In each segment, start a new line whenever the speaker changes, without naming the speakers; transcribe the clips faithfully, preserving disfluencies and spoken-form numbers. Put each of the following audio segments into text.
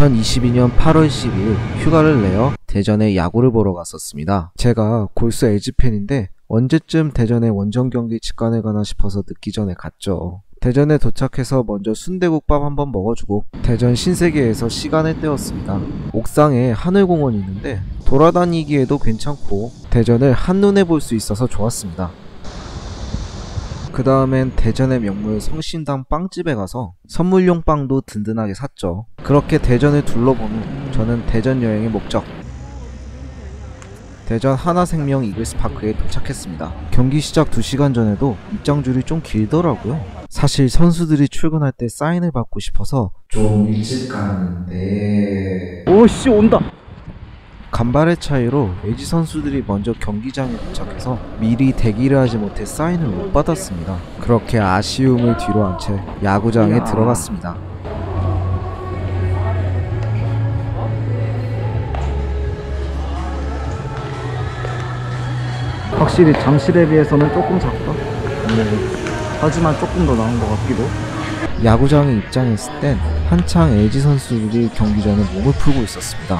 이천이십이년 팔월 십이일 휴가를 내어 대전에 야구를 보러 갔었습니다. 제가 골수 엘지팬인데 언제쯤 대전에 원정 경기 직관을 가나 싶어서 늦기 전에 갔죠. 대전에 도착해서 먼저 순대국밥 한번 먹어주고 대전 신세계에서 시간을 때웠습니다. 옥상에 하늘공원이 있는데 돌아다니기에도 괜찮고 대전을 한눈에 볼 수 있어서 좋았습니다. 그 다음엔 대전의 명물 성심당 빵집에 가서 선물용 빵도 든든하게 샀죠. 그렇게 대전을 둘러본 후 저는 대전 여행의 목적 대전 하나생명 이글스파크에 도착했습니다. 경기 시작 두 시간 전에도 입장줄이 좀 길더라고요. 사실 선수들이 출근할 때 사인을 받고 싶어서 좀 일찍 가는데
오씨 온다.
간발의 차이로 엘지 선수들이 먼저 경기장에 도착해서 미리 대기를 하지 못해 사인을 못 받았습니다. 그렇게 아쉬움을 뒤로 한 채 야구장에 이야. 들어갔습니다.
확실히 잠실에 비해서는 조금 작다. 네. 하지만 조금 더 나은 것 같기도.
야구장에 입장했을 땐 한창 엘지 선수들이 경기 전에 몸을 풀고 있었습니다.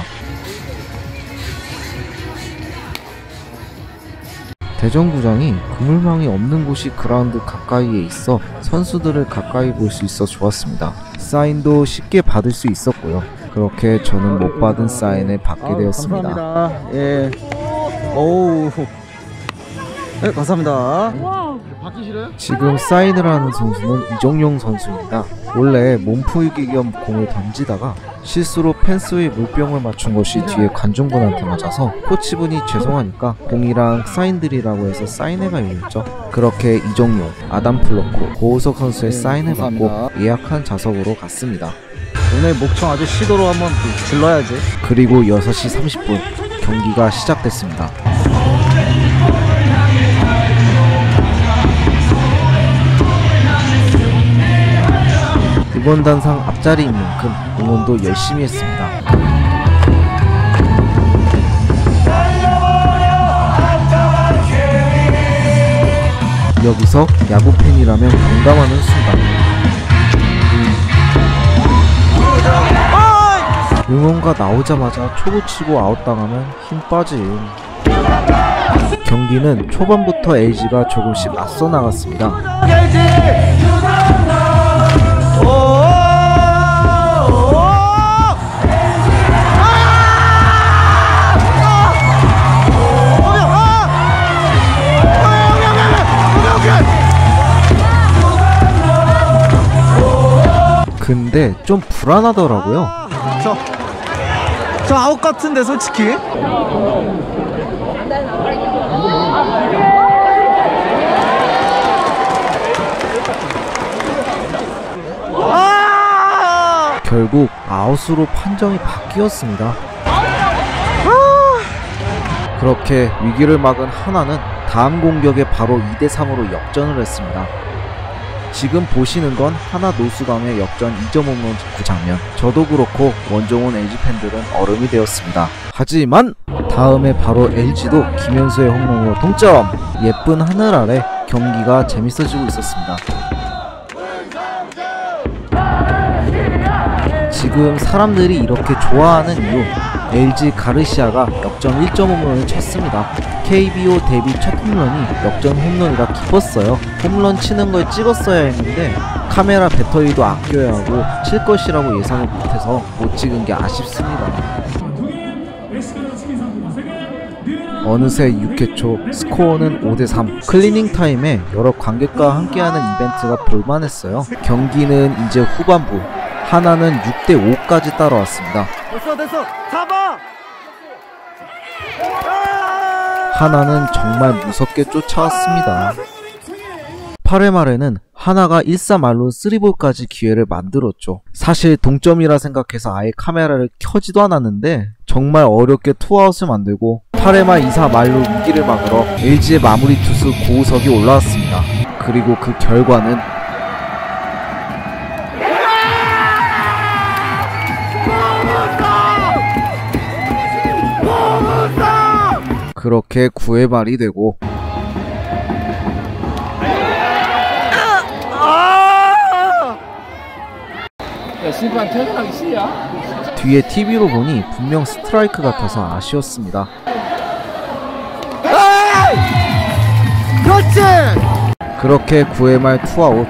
대전구장이 그물망이 없는 곳이 그라운드 가까이에 있어 선수들을 가까이 볼 수 있어 좋았습니다. 사인도 쉽게 받을 수 있었고요. 그렇게 저는 못 받은 사인을 받게 아유, 되었습니다.
감사합니다. 예. 오우. 네, 감사합니다.
지금 사인을 하는 선수는 이정용 선수입니다. 원래 몸풀기 겸 공을 던지다가 실수로 펜스의 물병을 맞춘 것이 뒤에 관중분한테 맞아서 코치분이 죄송하니까 공이랑 사인들이라고 해서 사인회가 열렸죠. 그렇게 이정용, 아담 플로코, 고우석 선수의 네, 사인을 감사합니다. 받고 예약한 좌석으로 갔습니다.
오늘 목청 아주 시도로 한번 질러야지.
그리고 여섯시 삼십분 경기가 시작됐습니다. 이번 단상 앞자리인 만큼 응원도 열심히 했습니다. 여기서 야구팬이라면 공감하는 순간 응원가 나오자마자 초구 치고 아웃당하면 힘 빠짐. 경기는 초반부터 엘지가 조금씩 앞서 나갔습니다. 근데 좀 불안하더라고요.
저, 저 아웃 같은데 솔직히. 아!
결국 아웃으로 판정이 바뀌었습니다. 아! 그렇게 위기를 막은 하나는 다음 공격에 바로 이대 삼으로 역전을 했습니다. 지금 보시는 건 하나 노수강의 역전 이 점 홈런 직후 장면. 저도 그렇고 원종훈 엘지 팬들은 얼음이 되었습니다. 하지만 다음에 바로 엘지도 김현수의 홈런으로 동점! 예쁜 하늘 아래 경기가 재밌어지고 있었습니다. 지금 사람들이 이렇게 좋아하는 이유, 엘지 가르시아가 역전 일 점 홈런을 쳤습니다. 케이비오 데뷔 첫 홈런이 역전 홈런이라 기뻤어요. 홈런 치는 걸 찍었어야 했는데 카메라 배터리도 아껴야 하고 칠 것이라고 예상을 못해서 못 찍은 게 아쉽습니다. 어느새 육회 초 스코어는 오 대 삼. 클리닝 타임에 여러 관객과 함께하는 이벤트가 볼만했어요. 경기는 이제 후반부. 하나는 육 대 오까지 따라왔습니다.
됐어 됐어 잡아!
하나는 정말 무섭게 쫓아왔습니다. 팔 회 말에는 하나가 일 삼알로 쓰리볼까지 기회를 만들었죠. 사실 동점이라 생각해서 아예 카메라를 켜지도 않았는데 정말 어렵게 투아웃을 만들고 팔 회 말 이 사말로 위기를 막으러 엘지의 마무리 투수 고우석이 올라왔습니다. 그리고 그 결과는 그렇게 구 회 말이 되고
심판 퇴근하기 싫냐?
뒤에 티비로 보니 분명 스트라이크 같아서 아쉬웠습니다.
그렇지!
그렇게 구 회 말 투아웃.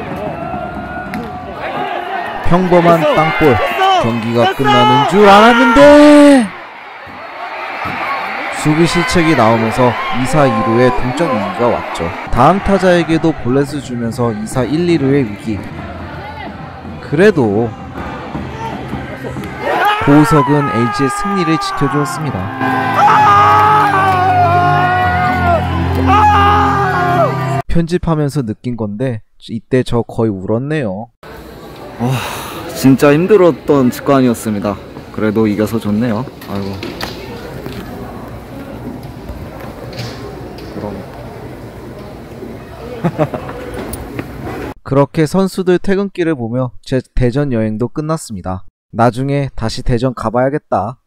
평범한 땅볼. 경기가 끝나는 줄 알았는데 수비 실책이 나오면서 이 사 일 루의 동점 위기가 왔죠. 다음 타자에게도 볼넷을 주면서 이 사 일, 이 루의 위기. 그래도 고우석은 엘지의 승리를 지켜주었습니다. 편집하면서 느낀 건데 이때 저 거의 울었네요.
와, 진짜 힘들었던 직관이었습니다. 그래도 이겨서 좋네요. 아이고. 그럼.
그렇게 선수들 퇴근길을 보며 제 대전 여행도 끝났습니다. 나중에 다시 대전 가봐야겠다.